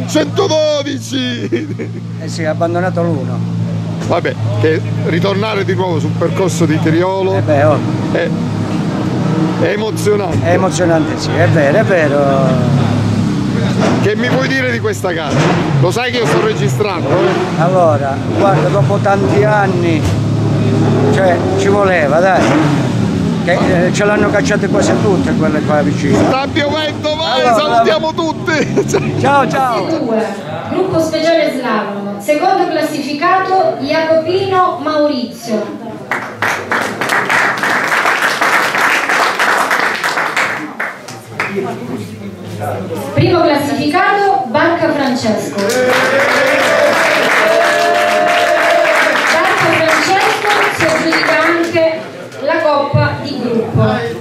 112! Eh sì, ha abbandonato l'1. Vabbè, che ritornare di nuovo sul percorso di Tiriolo è emozionante. È emozionante, sì, è vero, è vero. Che mi puoi dire di questa gara? Lo sai che io sto registrando, Allora, guarda, dopo tanti anni, cioè ci voleva, dai, che ce l'hanno cacciate quasi tutte quelle qua vicino. Sta piovendo, vai, allora, salutiamo tutti! Ciao, ciao! Gruppo speciale slalom, secondo classificato Jacopino Maurizio. Primo classificato Barca Francesco. Barca Francesco si aggiudica anche la coppa di gruppo.